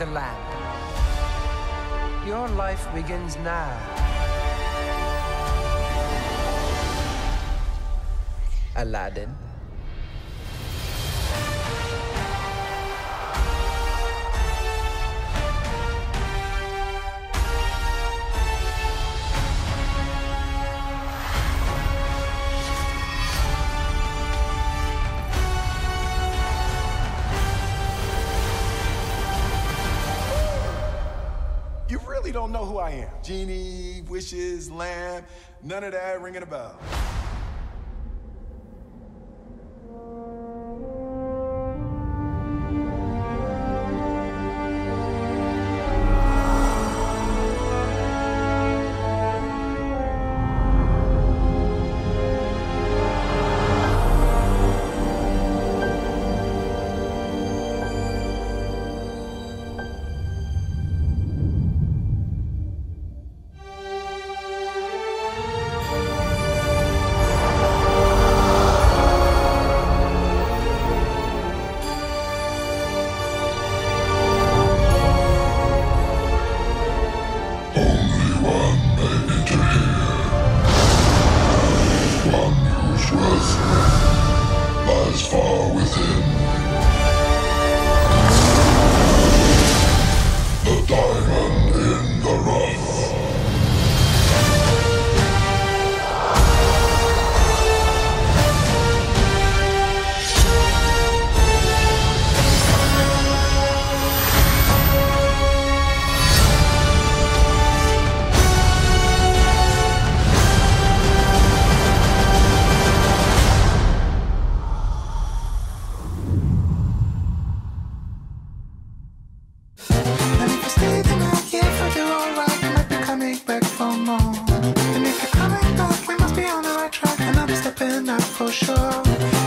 the lamp. Your life begins now. Aladdin. You really don't know who I am. Genie, wishes, lamb, none of that ringing a bell. Lies far within. The diamond in the rough. And if you stay the night, yeah, if I do alright, you might be coming back for more. And if you're coming back, we must be on the right track. Another step in that for sure.